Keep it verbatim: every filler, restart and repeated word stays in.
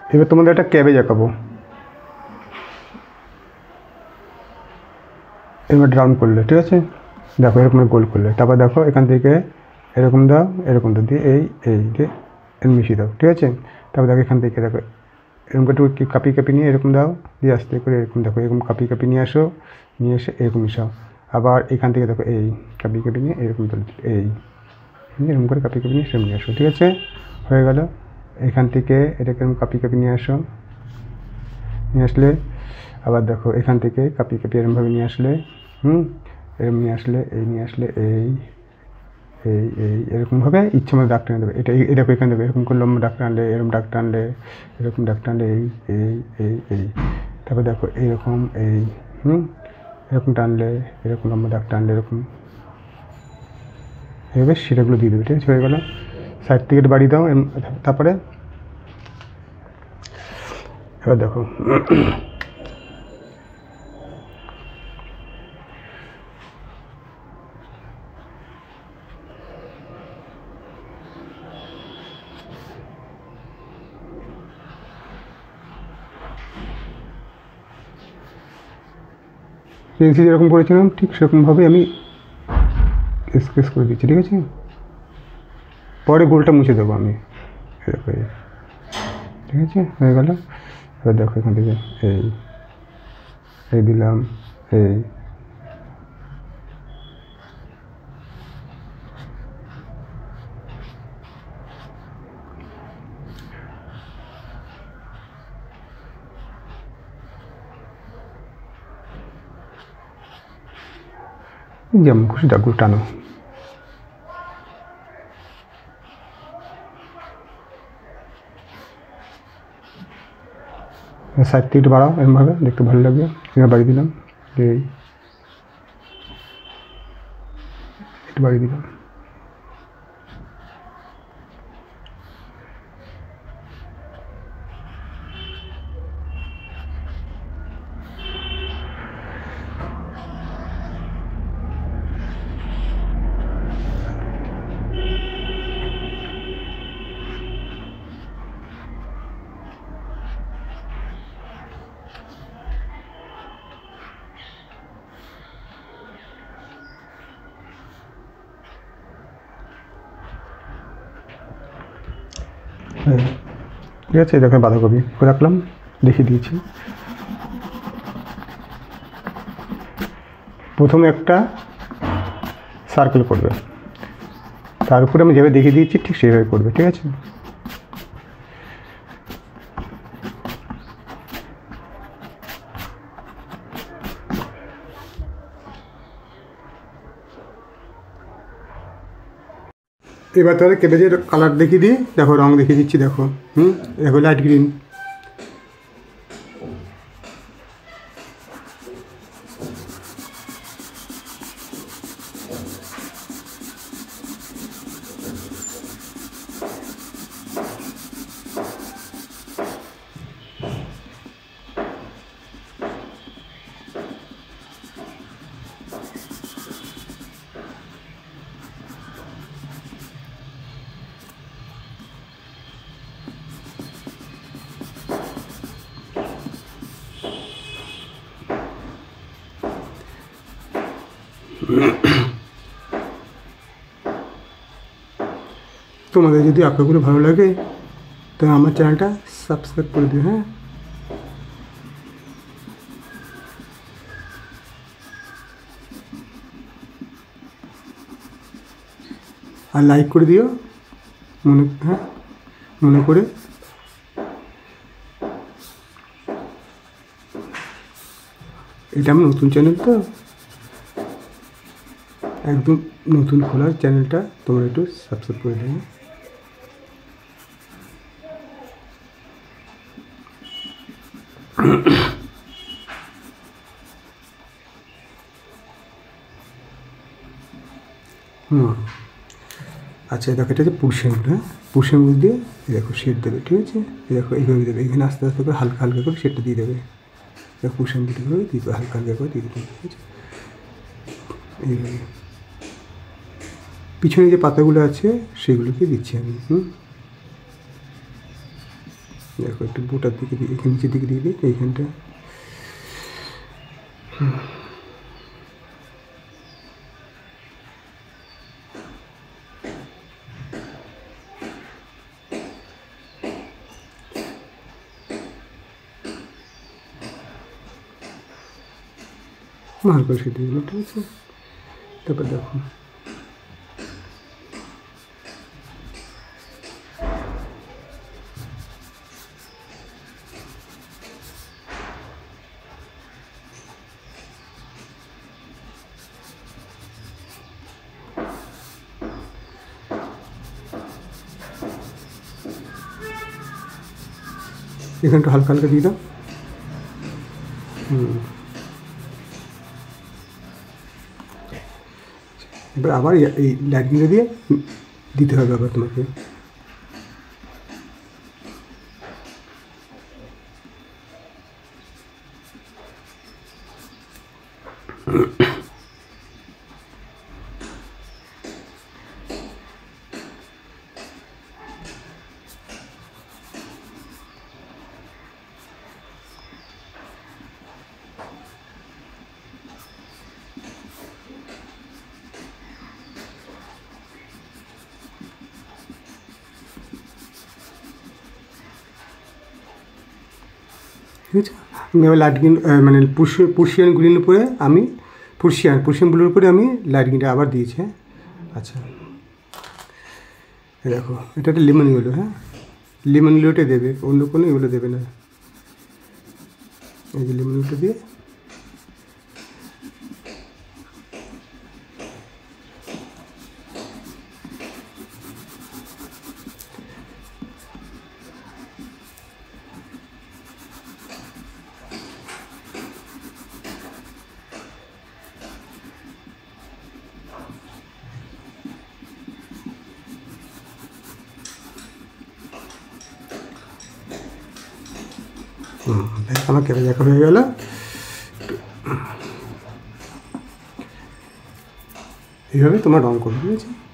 এবার তোমাদের একটা ক্যাবেজ আঁকাবো। এবার রাউন্ড করলে, ঠিক আছে, দেখো এরকম গোল করলে, তারপর দেখো এখান থেকে এরকম দাও, এরকম দাও দিয়ে এই এই দিয়ে মিশিয়ে দাও, ঠিক আছে। তারপর দেখো এখান থেকে দেখো এরকম একটু কাপি কাপি নিয়ে এরকম দাও দিয়ে আস্তে করে এরকম দেখো এরকম কাপি কাপি নিয়ে আসো, নিয়ে এসে এরকম মিশাও। আবার এখান থেকে দেখো এই কাপি কাপি নিয়ে এরকম এই এরকম করে কাপি কাপি নিয়ে সেরকম নিয়ে আসো, ঠিক আছে, হয়ে গেল। এখান থেকে এটাকে এরকম কাপি কাপি নিয়ে আসো, নিয়ে আসলে আবার দেখো এখান থেকে কাপি কাপি এরকমভাবে নিয়ে আসলে, হুম এরকম নিয়ে আসলে এই নিয়ে আসলে এই এই এই এরকমভাবে ইচ্ছে মতো দাগ টানে দেবে। এটা এরকম এখানে দেবে, এরকম করে লম্বা দাগ টানলে, এরকম দাগ টানলে, এরকম দাগ টানলে এই এই এই এই তারপর দেখো এইরকম এই হুম এরকম টানলে, এরকম লম্বা দাগ টানলে এরকম এভাবে সেটাগুলো দিয়ে দেবে, ঠিক আছে, হয়ে গেল। সাইড থেকে একটু বাড়িয়ে দাও। তারপরে এবার দেখো পেন্সিল যেরকম করেছিলাম ঠিক সেরকমভাবে আমি স্কেচ করে দিচ্ছি, ঠিক আছে। পরে গোলটা মুছে দেবো আমি, ঠিক আছে, হয়ে গেল। এবার দেখো এখান থেকে এই এই দিলাম এই যেমন খুশি দাগগুলো টানো। সাইড থেকে একটু বাড়াও, এরকমভাবে দেখতে ভালো লাগবে। এখানে বাড়িয়ে দিলাম, এই একটু বাড়িয়ে দিলাম। ঠিক আছে, দেখো বাঁধাকপি করে রাখলাম, দেখিয়ে দিয়েছি। প্রথমে একটা সার্কেল করবে, তার উপরে আমি যেভাবে দেখিয়ে দিয়েছি ঠিক সেইভাবে করবে, ঠিক আছে। এবার তাহলে কেবেজের কালার দেখিয়ে দিই, দেখো রং দেখিয়ে দিচ্ছি, দেখো হুম দেখো লাইট গ্রিন, তোমাদের যদি আঁকাগুলো ভালো লাগে তো আমার চ্যানেলটা সাবস্ক্রাইব করে দিও, হ্যাঁ। আর লাইক করে দিও মনে, হ্যাঁ মনে করে। এটা আমার নতুন চ্যানেল তো, একদম নতুন খোলা চ্যানেলটা, তোমরা একটু সাবস্ক্রাইব করে দেবে। হুম আচ্ছা, দেখো এটা হচ্ছে পুরসেঙ্গুল, হ্যাঁ পুরসেঙ্গুল দিয়ে দেখো শেড দেবে, ঠিক আছে। দেখো এইভাবে দেবে, এখানে আস্তে আস্তে করে হালকা হালকা করে শেডটা দিয়ে দেবে। দেখো পুরসেঙ্গুলটা করে দিয়ে দেবে, হালকা হালকা করে দিয়ে দেবে, ঠিক আছে। এইভাবে পিছনে যে পাতাগুলো আছে সেগুলোকে দিচ্ছি আমি, হুম দেখো একটু বুটার দিকে দিয়ে এখানে নিচের দিকে দিয়ে দিই এইখানটা। মার করে সেটা দিল, ঠিক আছে। তারপর দেখো এখানটা হালকা হালকা দিয়ে দাও। হুম, এবার আবার এই লাইটিংটা দিয়ে দিতে হবে আবার তোমাকে। ঠিক আছে, আমি এবার লাইট গ্রিন মানে পার্সিয়ান গ্রিনের উপরে আমি পার্সিয়ান পার্সিয়ান ব্লুর উপরে আমি লাইট গ্রিনটা আবার দিয়েছি। হ্যাঁ, আচ্ছা দেখো এটা একটা লেমন ইয়েলো। হ্যাঁ, লেমন ইয়েলোটাই দেবে, অন্য কোনো এগুলো দেবে না। এই যে লেমন ইয়েলোটা দিয়ে আমার কেটে দেখা হয়ে গেল। এইভাবে তোমার রং করবে, ঠিক আছে।